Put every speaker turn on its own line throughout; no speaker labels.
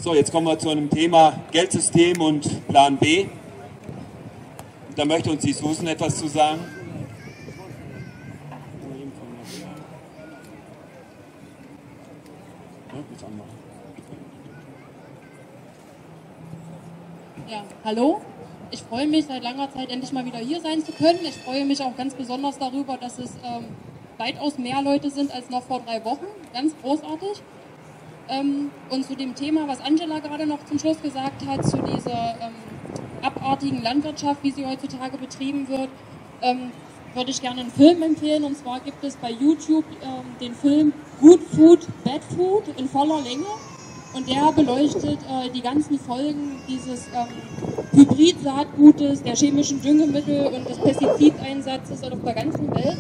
So, jetzt kommen wir zu einem Thema Geldsystem und Plan B. Da möchte uns die Susan etwas zu sagen.
Ja, hallo. Ich freue mich seit langer Zeit endlich mal wieder hier sein zu können. Ich freue mich auch ganz besonders darüber, dass es weitaus mehr Leute sind als noch vor 3 Wochen. Ganz großartig. Und zu dem Thema, was Angela gerade noch zum Schluss gesagt hat, zu dieser abartigen Landwirtschaft, wie sie heutzutage betrieben wird, würde ich gerne einen Film empfehlen. Und zwar gibt es bei YouTube den Film Good Food, Bad Food in voller Länge. Und der beleuchtet die ganzen Folgen dieses Hybrid-Saatgutes, der chemischen Düngemittel und des Pestizideinsatzes auf der ganzen Welt.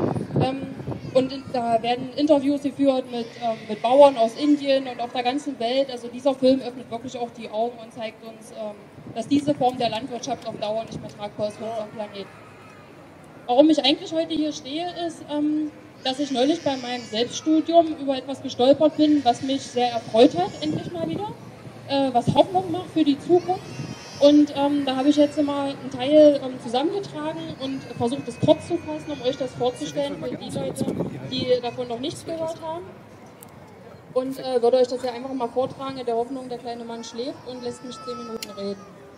Da werden Interviews geführt mit Bauern aus Indien und auf der ganzen Welt. Also dieser Film öffnet wirklich auch die Augen und zeigt uns, dass diese Form der Landwirtschaft auf Dauer nicht mehr tragbar ist für unseren Planeten. Warum ich eigentlich heute hier stehe, ist, dass ich neulich bei meinem Selbststudium über etwas gestolpert bin, was mich sehr erfreut hat, endlich mal wieder, was Hoffnung macht für die Zukunft. Und da habe ich jetzt mal einen Teil zusammengetragen und versucht, es kurz zu fassen, um euch das vorzustellen für die Leute, die davon noch nichts gehört haben. Und würde euch das ja einfach mal vortragen, in der Hoffnung, der kleine Mann schläft und lässt mich 10 Minuten reden.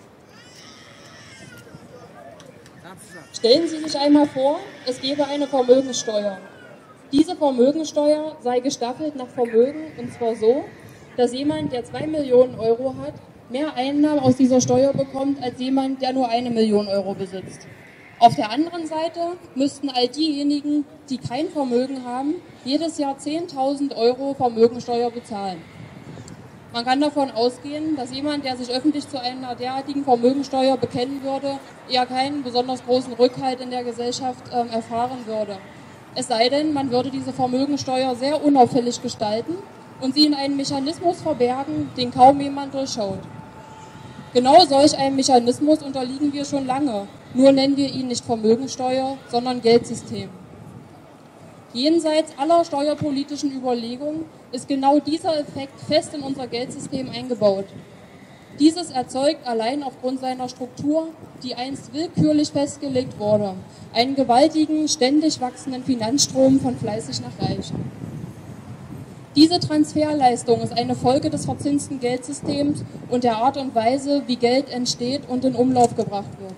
Stellen Sie sich einmal vor, es gäbe eine Vermögenssteuer. Diese Vermögenssteuer sei gestaffelt nach Vermögen, und zwar so, dass jemand, der 2 Millionen Euro hat, mehr Einnahmen aus dieser Steuer bekommt, als jemand, der nur 1 Million Euro besitzt. Auf der anderen Seite müssten all diejenigen, die kein Vermögen haben, jedes Jahr 10.000 Euro Vermögensteuer bezahlen. Man kann davon ausgehen, dass jemand, der sich öffentlich zu einer derartigen Vermögensteuer bekennen würde, eher keinen besonders großen Rückhalt in der Gesellschaft erfahren würde. Es sei denn, man würde diese Vermögensteuer sehr unauffällig gestalten und sie in einen Mechanismus verbergen, den kaum jemand durchschaut. Genau solch einem Mechanismus unterliegen wir schon lange, nur nennen wir ihn nicht Vermögensteuer, sondern Geldsystem. Jenseits aller steuerpolitischen Überlegungen ist genau dieser Effekt fest in unser Geldsystem eingebaut. Dieses erzeugt allein aufgrund seiner Struktur, die einst willkürlich festgelegt wurde, einen gewaltigen, ständig wachsenden Finanzstrom von fleißig nach reich. Diese Transferleistung ist eine Folge des verzinsten Geldsystems und der Art und Weise, wie Geld entsteht und in Umlauf gebracht wird.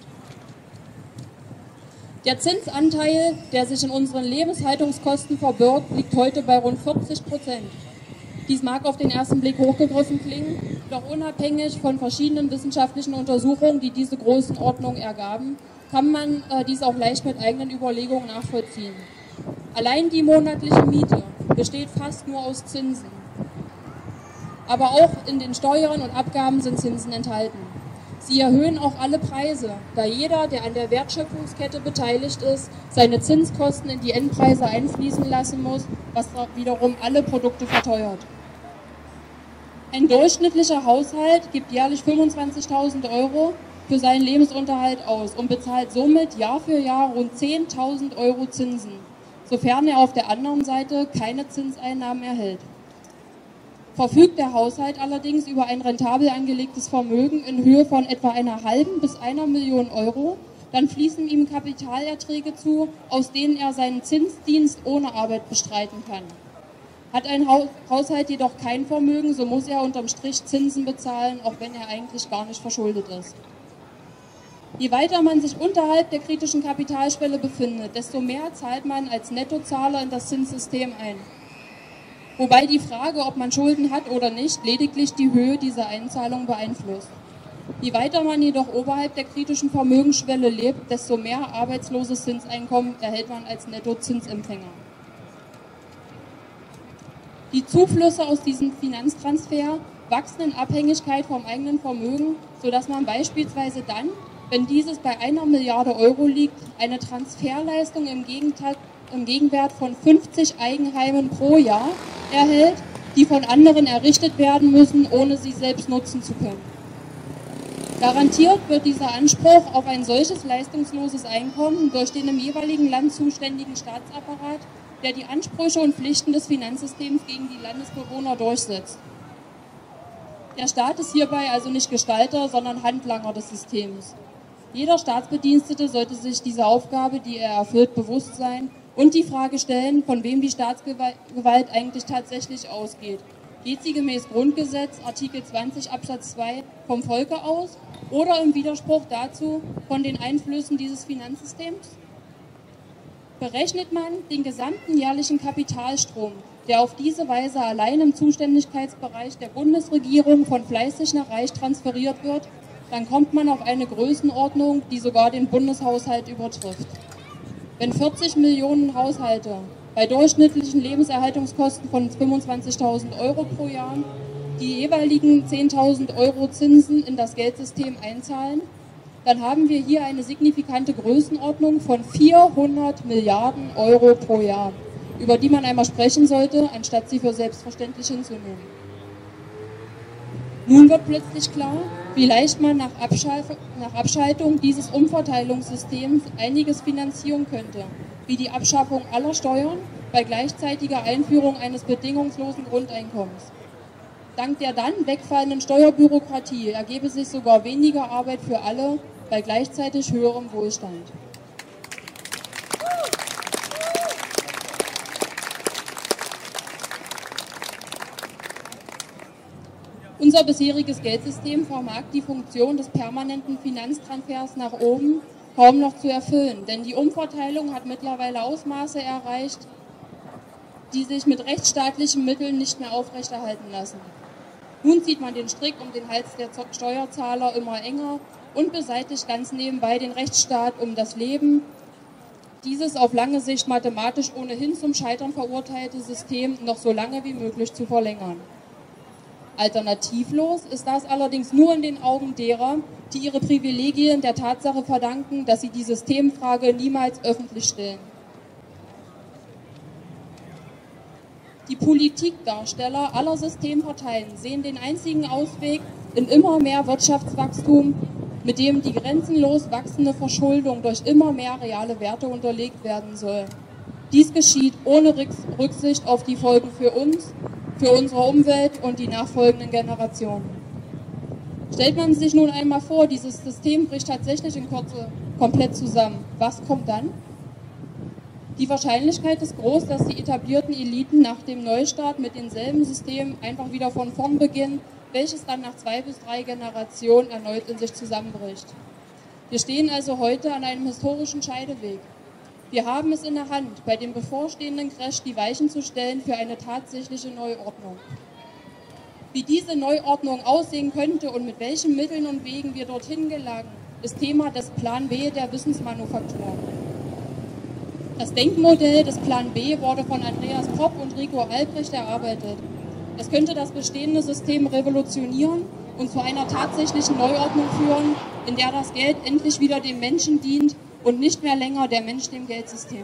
Der Zinsanteil, der sich in unseren Lebenshaltungskosten verbirgt, liegt heute bei rund 40%. Dies mag auf den ersten Blick hochgegriffen klingen, doch unabhängig von verschiedenen wissenschaftlichen Untersuchungen, die diese Größenordnung ergaben, kann man dies auch leicht mit eigenen Überlegungen nachvollziehen. Allein die monatliche Miete besteht fast nur aus Zinsen. Aber auch in den Steuern und Abgaben sind Zinsen enthalten. Sie erhöhen auch alle Preise, da jeder, der an der Wertschöpfungskette beteiligt ist, seine Zinskosten in die Endpreise einfließen lassen muss, was wiederum alle Produkte verteuert. Ein durchschnittlicher Haushalt gibt jährlich 25.000 Euro für seinen Lebensunterhalt aus und bezahlt somit Jahr für Jahr rund 10.000 Euro Zinsen, sofern er auf der anderen Seite keine Zinseinnahmen erhält. Verfügt der Haushalt allerdings über ein rentabel angelegtes Vermögen in Höhe von etwa 0,5 bis 1 Million Euro, dann fließen ihm Kapitalerträge zu, aus denen er seinen Zinsdienst ohne Arbeit bestreiten kann. Hat ein Haushalt jedoch kein Vermögen, so muss er unterm Strich Zinsen bezahlen, auch wenn er eigentlich gar nicht verschuldet ist. Je weiter man sich unterhalb der kritischen Kapitalschwelle befindet, desto mehr zahlt man als Nettozahler in das Zinssystem ein. Wobei die Frage, ob man Schulden hat oder nicht, lediglich die Höhe dieser Einzahlung beeinflusst. Je weiter man jedoch oberhalb der kritischen Vermögensschwelle lebt, desto mehr arbeitsloses Zinseinkommen erhält man als Nettozinsempfänger. Die Zuflüsse aus diesem Finanztransfer wachsen in Abhängigkeit vom eigenen Vermögen, sodass man beispielsweise dann, wenn dieses bei 1 Milliarde Euro liegt, eine Transferleistung im Gegenwert von 50 Eigenheimen pro Jahr erhält, die von anderen errichtet werden müssen, ohne sie selbst nutzen zu können. Garantiert wird dieser Anspruch auf ein solches leistungsloses Einkommen durch den im jeweiligen Land zuständigen Staatsapparat, der die Ansprüche und Pflichten des Finanzsystems gegen die Landesbewohner durchsetzt. Der Staat ist hierbei also nicht Gestalter, sondern Handlanger des Systems. Jeder Staatsbedienstete sollte sich dieser Aufgabe, die er erfüllt, bewusst sein und die Frage stellen, von wem die Staatsgewalt eigentlich tatsächlich ausgeht. Geht sie gemäß Grundgesetz, Artikel 20 Absatz 2, vom Volke aus oder im Widerspruch dazu von den Einflüssen dieses Finanzsystems? Berechnet man den gesamten jährlichen Kapitalstrom, der auf diese Weise allein im Zuständigkeitsbereich der Bundesregierung von fleißig nach reich transferiert wird, dann kommt man auf eine Größenordnung, die sogar den Bundeshaushalt übertrifft. Wenn 40 Millionen Haushalte bei durchschnittlichen Lebenserhaltungskosten von 25.000 Euro pro Jahr die jeweiligen 10.000 Euro Zinsen in das Geldsystem einzahlen, dann haben wir hier eine signifikante Größenordnung von 400 Milliarden Euro pro Jahr, über die man einmal sprechen sollte, anstatt sie für selbstverständlich hinzunehmen. Nun wird plötzlich klar, wie leicht man nach Abschaltung dieses Umverteilungssystems einiges finanzieren könnte, wie die Abschaffung aller Steuern bei gleichzeitiger Einführung eines bedingungslosen Grundeinkommens. Dank der dann wegfallenden Steuerbürokratie ergebe sich sogar weniger Arbeit für alle bei gleichzeitig höherem Wohlstand. Unser bisheriges Geldsystem vermag die Funktion des permanenten Finanztransfers nach oben kaum noch zu erfüllen, denn die Umverteilung hat mittlerweile Ausmaße erreicht, die sich mit rechtsstaatlichen Mitteln nicht mehr aufrechterhalten lassen. Nun zieht man den Strick um den Hals der Steuerzahler immer enger und beseitigt ganz nebenbei den Rechtsstaat, um das Leben, dieses auf lange Sicht mathematisch ohnehin zum Scheitern verurteilte System noch so lange wie möglich zu verlängern. Alternativlos ist das allerdings nur in den Augen derer, die ihre Privilegien der Tatsache verdanken, dass sie die Systemfrage niemals öffentlich stellen. Die Politikdarsteller aller Systemparteien sehen den einzigen Ausweg in immer mehr Wirtschaftswachstum, mit dem die grenzenlos wachsende Verschuldung durch immer mehr reale Werte unterlegt werden soll. Dies geschieht ohne Rücksicht auf die Folgen für uns, für unsere Umwelt und die nachfolgenden Generationen. Stellt man sich nun einmal vor, dieses System bricht tatsächlich in Kürze komplett zusammen. Was kommt dann? Die Wahrscheinlichkeit ist groß, dass die etablierten Eliten nach dem Neustart mit denselben Systemen einfach wieder von vorn beginnen, welches dann nach 2 bis 3 Generationen erneut in sich zusammenbricht. Wir stehen also heute an einem historischen Scheideweg. Wir haben es in der Hand, bei dem bevorstehenden Crash die Weichen zu stellen für eine tatsächliche Neuordnung. Wie diese Neuordnung aussehen könnte und mit welchen Mitteln und Wegen wir dorthin gelangen, ist Thema des Plan B der Wissensmanufaktur. Das Denkmodell des Plan B wurde von Andreas Popp und Rico Albrecht erarbeitet. Es könnte das bestehende System revolutionieren und zu einer tatsächlichen Neuordnung führen, in der das Geld endlich wieder dem Menschen dient und nicht mehr länger der Mensch dem Geldsystem.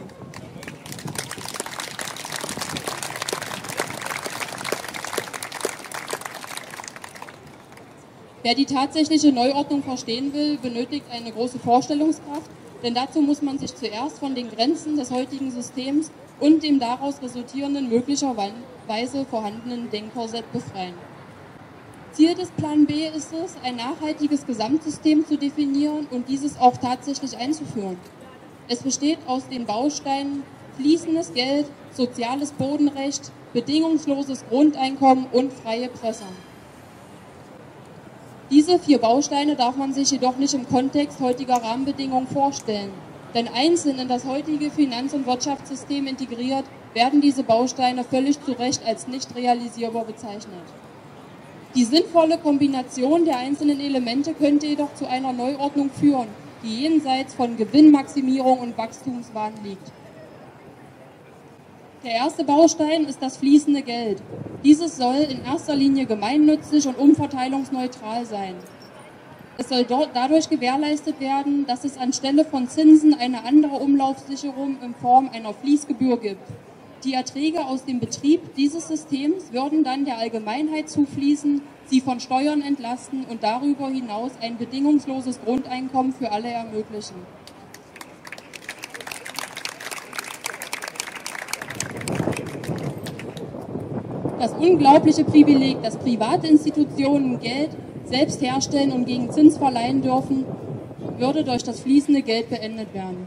Wer die tatsächliche Neuordnung verstehen will, benötigt eine große Vorstellungskraft, denn dazu muss man sich zuerst von den Grenzen des heutigen Systems und dem daraus resultierenden möglicherweise vorhandenen Denkkorsett befreien. Ziel des Plan B ist es, ein nachhaltiges Gesamtsystem zu definieren und dieses auch tatsächlich einzuführen. Es besteht aus den Bausteinen fließendes Geld, soziales Bodenrecht, bedingungsloses Grundeinkommen und freie Presse. Diese 4 Bausteine darf man sich jedoch nicht im Kontext heutiger Rahmenbedingungen vorstellen, denn einzeln in das heutige Finanz- und Wirtschaftssystem integriert, werden diese Bausteine völlig zu Recht als nicht realisierbar bezeichnet. Die sinnvolle Kombination der einzelnen Elemente könnte jedoch zu einer Neuordnung führen, die jenseits von Gewinnmaximierung und Wachstumswahn liegt. Der erste Baustein ist das fließende Geld. Dieses soll in erster Linie gemeinnützig und umverteilungsneutral sein. Es soll dadurch gewährleistet werden, dass es anstelle von Zinsen eine andere Umlaufsicherung in Form einer Fließgebühr gibt. Die Erträge aus dem Betrieb dieses Systems würden dann der Allgemeinheit zufließen, sie von Steuern entlasten und darüber hinaus ein bedingungsloses Grundeinkommen für alle ermöglichen. Das unglaubliche Privileg, dass private Institutionen Geld selbst herstellen und gegen Zins verleihen dürfen, würde durch das fließende Geld beendet werden.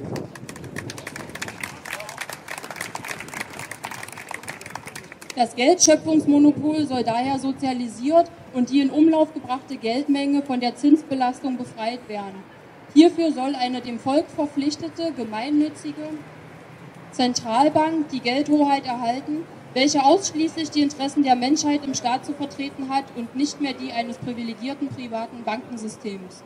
Das Geldschöpfungsmonopol soll daher sozialisiert und die in Umlauf gebrachte Geldmenge von der Zinsbelastung befreit werden. Hierfür soll eine dem Volk verpflichtete, gemeinnützige Zentralbank die Geldhoheit erhalten, welche ausschließlich die Interessen der Menschheit im Staat zu vertreten hat und nicht mehr die eines privilegierten privaten Bankensystems.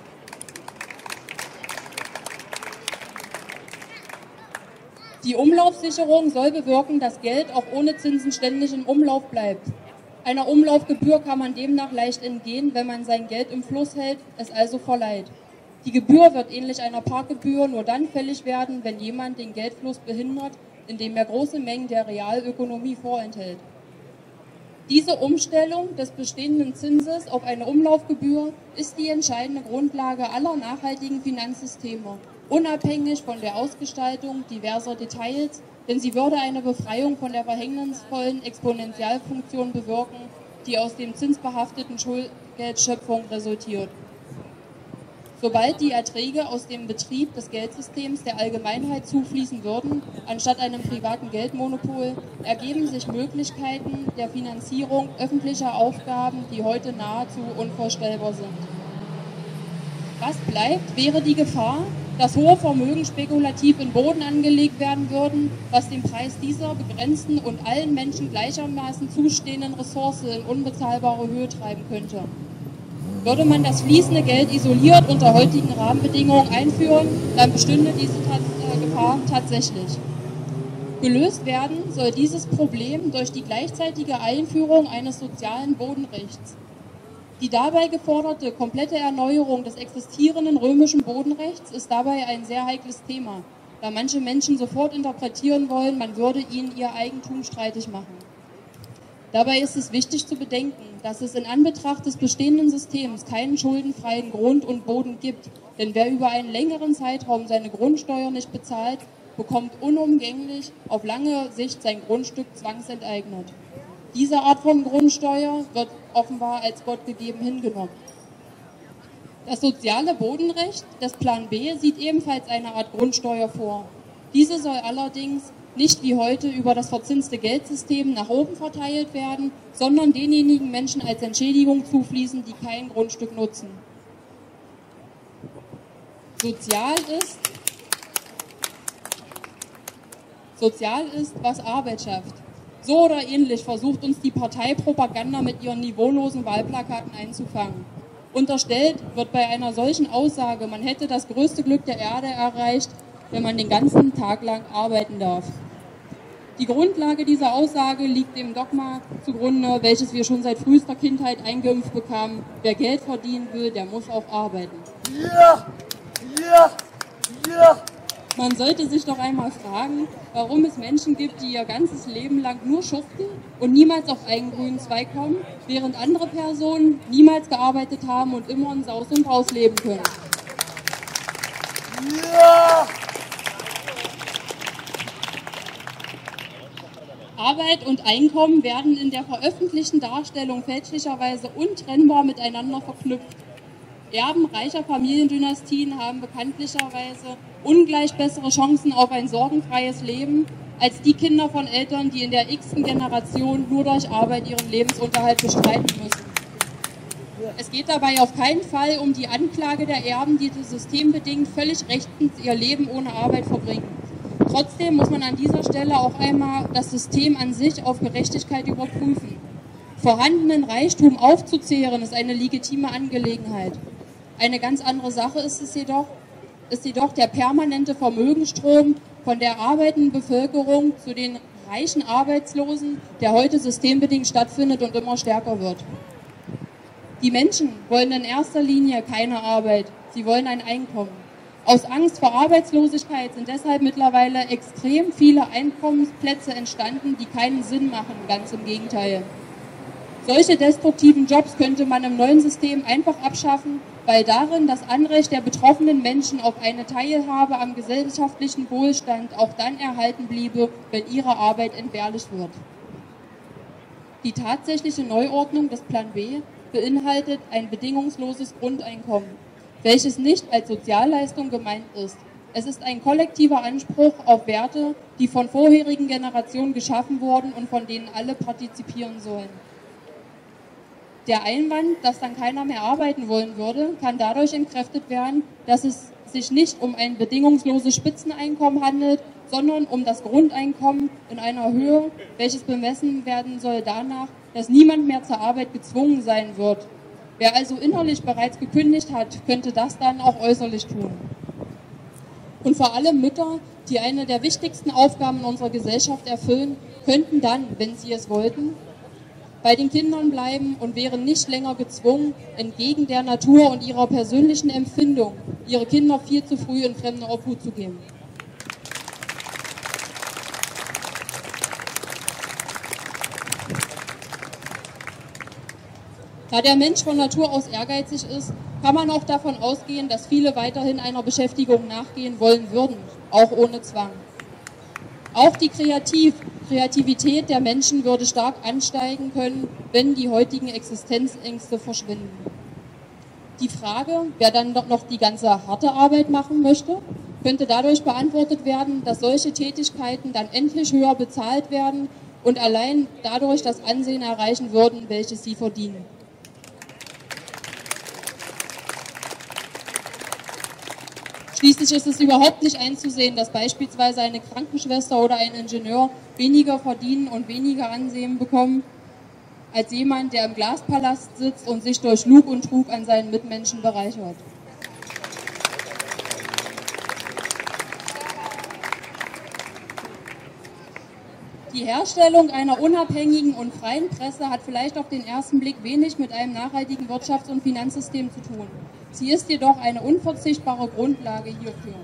Die Umlaufsicherung soll bewirken, dass Geld auch ohne Zinsen ständig im Umlauf bleibt. Einer Umlaufgebühr kann man demnach leicht entgehen, wenn man sein Geld im Fluss hält, es also verleiht. Die Gebühr wird ähnlich einer Parkgebühr nur dann fällig werden, wenn jemand den Geldfluss behindert, indem er große Mengen der Realökonomie vorenthält. Diese Umstellung des bestehenden Zinses auf eine Umlaufgebühr ist die entscheidende Grundlage aller nachhaltigen Finanzsysteme, unabhängig von der Ausgestaltung diverser Details, denn sie würde eine Befreiung von der verhängnisvollen Exponentialfunktion bewirken, die aus dem zinsbehafteten Schuldgeldschöpfung resultiert. Sobald die Erträge aus dem Betrieb des Geldsystems der Allgemeinheit zufließen würden, anstatt einem privaten Geldmonopol, ergeben sich Möglichkeiten der Finanzierung öffentlicher Aufgaben, die heute nahezu unvorstellbar sind. Was bleibt, wäre die Gefahr, dass hohe Vermögen spekulativ in Boden angelegt werden würden, was den Preis dieser begrenzten und allen Menschen gleichermaßen zustehenden Ressource in unbezahlbare Höhe treiben könnte. Würde man das fließende Geld isoliert unter heutigen Rahmenbedingungen einführen, dann bestünde diese Gefahr tatsächlich. Gelöst werden soll dieses Problem durch die gleichzeitige Einführung eines sozialen Bodenrechts. Die dabei geforderte komplette Erneuerung des existierenden römischen Bodenrechts ist dabei ein sehr heikles Thema, da manche Menschen sofort interpretieren wollen, man würde ihnen ihr Eigentum streitig machen. Dabei ist es wichtig zu bedenken, dass es in Anbetracht des bestehenden Systems keinen schuldenfreien Grund und Boden gibt, denn wer über einen längeren Zeitraum seine Grundsteuer nicht bezahlt, bekommt unumgänglich auf lange Sicht sein Grundstück zwangsenteignet. Diese Art von Grundsteuer wird offenbar als Gott gegeben hingenommen. Das soziale Bodenrecht des Plan B sieht ebenfalls eine Art Grundsteuer vor. Diese soll allerdings nicht wie heute über das verzinste Geldsystem nach oben verteilt werden, sondern denjenigen Menschen als Entschädigung zufließen, die kein Grundstück nutzen. Sozial ist, was Arbeit schafft. So oder ähnlich versucht uns die Parteipropaganda mit ihren niveaulosen Wahlplakaten einzufangen. Unterstellt wird bei einer solchen Aussage, man hätte das größte Glück der Erde erreicht, wenn man den ganzen Tag lang arbeiten darf. Die Grundlage dieser Aussage liegt dem Dogma zugrunde, welches wir schon seit frühester Kindheit eingeimpft bekamen: Wer Geld verdienen will, der muss auch arbeiten. Ja! Ja! Ja! Man sollte sich doch einmal fragen, warum es Menschen gibt, die ihr ganzes Leben lang nur schuften und niemals auf einen grünen Zweig kommen, während andere Personen niemals gearbeitet haben und immer in Saus und Braus leben können. Ja! Arbeit und Einkommen werden in der veröffentlichten Darstellung fälschlicherweise untrennbar miteinander verknüpft. Erben reicher Familiendynastien haben bekanntlicherweise ungleich bessere Chancen auf ein sorgenfreies Leben als die Kinder von Eltern, die in der x-ten Generation nur durch Arbeit ihren Lebensunterhalt bestreiten müssen. Es geht dabei auf keinen Fall um die Anklage der Erben, die systembedingt völlig rechtens ihr Leben ohne Arbeit verbringen. Trotzdem muss man an dieser Stelle auch einmal das System an sich auf Gerechtigkeit überprüfen. Vorhandenen Reichtum aufzuzehren ist eine legitime Angelegenheit. Eine ganz andere Sache ist jedoch der permanente Vermögensstrom von der arbeitenden Bevölkerung zu den reichen Arbeitslosen, der heute systembedingt stattfindet und immer stärker wird. Die Menschen wollen in erster Linie keine Arbeit, sie wollen ein Einkommen. Aus Angst vor Arbeitslosigkeit sind deshalb mittlerweile extrem viele Einkommensplätze entstanden, die keinen Sinn machen, ganz im Gegenteil. Solche destruktiven Jobs könnte man im neuen System einfach abschaffen, weil darin das Anrecht der betroffenen Menschen auf eine Teilhabe am gesellschaftlichen Wohlstand auch dann erhalten bliebe, wenn ihre Arbeit entbehrlich wird. Die tatsächliche Neuordnung des Plan B beinhaltet ein bedingungsloses Grundeinkommen, welches nicht als Sozialleistung gemeint ist. Es ist ein kollektiver Anspruch auf Werte, die von vorherigen Generationen geschaffen wurden und von denen alle partizipieren sollen. Der Einwand, dass dann keiner mehr arbeiten wollen würde, kann dadurch entkräftet werden, dass es sich nicht um ein bedingungsloses Spitzeneinkommen handelt, sondern um das Grundeinkommen in einer Höhe, welches bemessen werden soll danach, dass niemand mehr zur Arbeit gezwungen sein wird. Wer also innerlich bereits gekündigt hat, könnte das dann auch äußerlich tun. Und vor allem Mütter, die eine der wichtigsten Aufgaben in unserer Gesellschaft erfüllen, könnten dann, wenn sie es wollten, bei den Kindern bleiben und wären nicht länger gezwungen, entgegen der Natur und ihrer persönlichen Empfindung, ihre Kinder viel zu früh in fremde Obhut zu geben. Da der Mensch von Natur aus ehrgeizig ist, kann man auch davon ausgehen, dass viele weiterhin einer Beschäftigung nachgehen wollen würden, auch ohne Zwang. Auch die Kreativität der Menschen würde stark ansteigen können, wenn die heutigen Existenzängste verschwinden. Die Frage, wer dann doch noch die ganze harte Arbeit machen möchte, könnte dadurch beantwortet werden, dass solche Tätigkeiten dann endlich höher bezahlt werden und allein dadurch das Ansehen erreichen würden, welches sie verdienen. Schließlich ist es überhaupt nicht einzusehen, dass beispielsweise eine Krankenschwester oder ein Ingenieur weniger verdienen und weniger Ansehen bekommen, als jemand, der im Glaspalast sitzt und sich durch Lug und Trug an seinen Mitmenschen bereichert. Die Herstellung einer unabhängigen und freien Presse hat vielleicht auf den ersten Blick wenig mit einem nachhaltigen Wirtschafts- und Finanzsystem zu tun. Sie ist jedoch eine unverzichtbare Grundlage hierfür.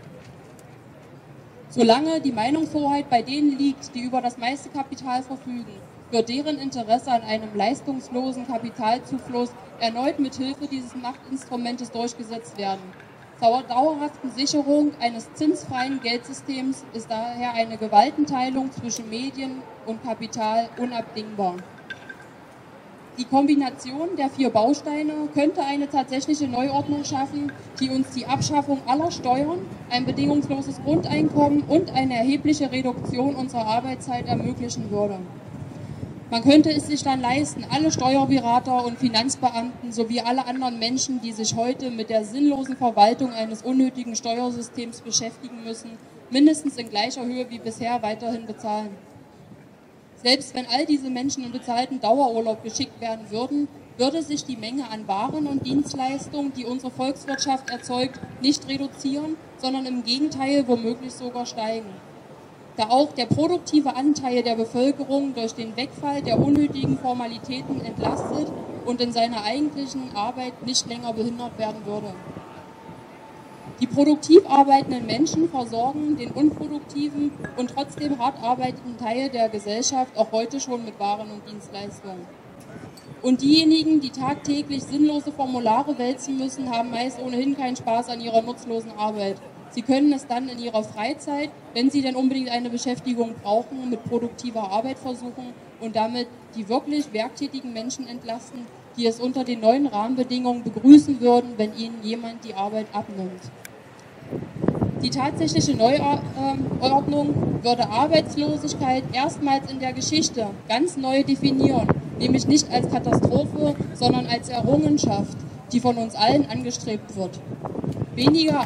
Solange die Meinungshoheit bei denen liegt, die über das meiste Kapital verfügen, wird deren Interesse an einem leistungslosen Kapitalzufluss erneut mit Hilfe dieses Machtinstrumentes durchgesetzt werden. Zur dauerhaften Sicherung eines zinsfreien Geldsystems ist daher eine Gewaltenteilung zwischen Medien und Kapital unabdingbar. Die Kombination der 4 Bausteine könnte eine tatsächliche Neuordnung schaffen, die uns die Abschaffung aller Steuern, ein bedingungsloses Grundeinkommen und eine erhebliche Reduktion unserer Arbeitszeit ermöglichen würde. Man könnte es sich dann leisten, alle Steuerberater und Finanzbeamten sowie alle anderen Menschen, die sich heute mit der sinnlosen Verwaltung eines unnötigen Steuersystems beschäftigen müssen, mindestens in gleicher Höhe wie bisher weiterhin bezahlen. Selbst wenn all diese Menschen in bezahlten Dauerurlaub geschickt werden würden, würde sich die Menge an Waren und Dienstleistungen, die unsere Volkswirtschaft erzeugt, nicht reduzieren, sondern im Gegenteil womöglich sogar steigen. Da auch der produktive Anteil der Bevölkerung durch den Wegfall der unnötigen Formalitäten entlastet und in seiner eigentlichen Arbeit nicht länger behindert werden würde. Die produktiv arbeitenden Menschen versorgen den unproduktiven und trotzdem hart arbeitenden Teil der Gesellschaft auch heute schon mit Waren und Dienstleistungen. Und diejenigen, die tagtäglich sinnlose Formulare wälzen müssen, haben meist ohnehin keinen Spaß an ihrer nutzlosen Arbeit. Sie können es dann in ihrer Freizeit, wenn sie denn unbedingt eine Beschäftigung brauchen, mit produktiver Arbeit versuchen und damit die wirklich werktätigen Menschen entlasten, die es unter den neuen Rahmenbedingungen begrüßen würden, wenn ihnen jemand die Arbeit abnimmt. Die tatsächliche Neuordnung würde Arbeitslosigkeit erstmals in der Geschichte ganz neu definieren, nämlich nicht als Katastrophe, sondern als Errungenschaft, die von uns allen angestrebt wird. Weniger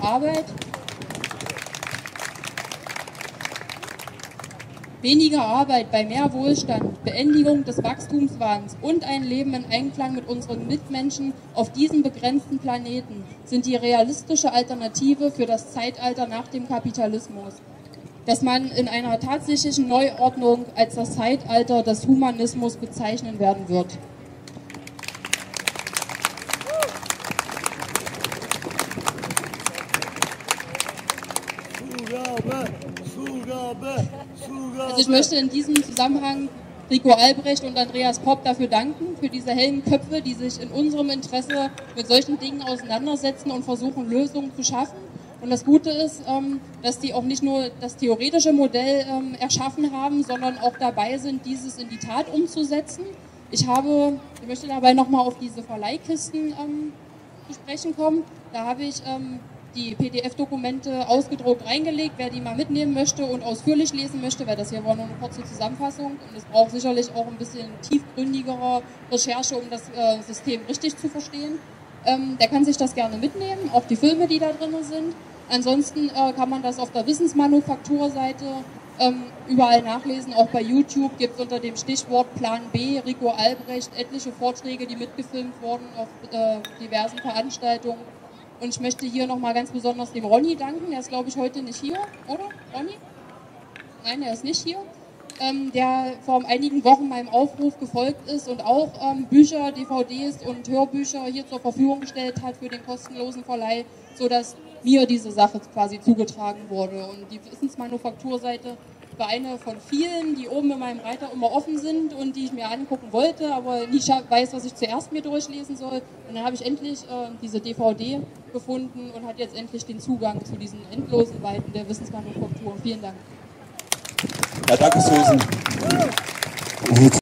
Arbeit bei mehr Wohlstand, Beendigung des Wachstumswahns und ein Leben in Einklang mit unseren Mitmenschen auf diesem begrenzten Planeten sind die realistische Alternative für das Zeitalter nach dem Kapitalismus, das man in einer tatsächlichen Neuordnung als das Zeitalter des Humanismus bezeichnen werden wird. Also ich möchte in diesem Zusammenhang Rico Albrecht und Andreas Popp dafür danken, für diese hellen Köpfe, die sich in unserem Interesse mit solchen Dingen auseinandersetzen und versuchen, Lösungen zu schaffen. Und das Gute ist, dass die auch nicht nur das theoretische Modell erschaffen haben, sondern auch dabei sind, dieses in die Tat umzusetzen. Ich möchte dabei nochmal auf diese Verleihkisten zu sprechen kommen. Da habe ich die PDF-Dokumente ausgedruckt reingelegt. Wer die mal mitnehmen möchte und ausführlich lesen möchte, weil das hier war nur eine kurze Zusammenfassung und es braucht sicherlich auch ein bisschen tiefgründigere Recherche, um das System richtig zu verstehen. Der kann sich das gerne mitnehmen, auch die Filme, die da drin sind. Ansonsten kann man das auf der Wissensmanufakturseite überall nachlesen. Auch bei YouTube gibt es unter dem Stichwort Plan B, Rico Albrecht, etliche Vorträge, die mitgefilmt wurden auf diversen Veranstaltungen. Und ich möchte hier nochmal ganz besonders dem Ronny danken. Der ist, glaube ich, heute nicht hier, oder? Ronny? Nein, er ist nicht hier. Der vor einigen Wochen meinem Aufruf gefolgt ist und auch Bücher, DVDs und Hörbücher hier zur Verfügung gestellt hat für den kostenlosen Verleih, sodass mir diese Sache quasi zugetragen wurde. Und die Wissensmanufakturseite war eine von vielen, die oben in meinem Reiter immer offen sind und die ich mir angucken wollte, aber nicht weiß, was ich zuerst mir durchlesen soll. Und dann habe ich endlich diese DVD gefunden und hat jetzt endlich den Zugang zu diesen endlosen Weiten der Wissensmanufaktur. Vielen Dank.
Ja, danke, Susan.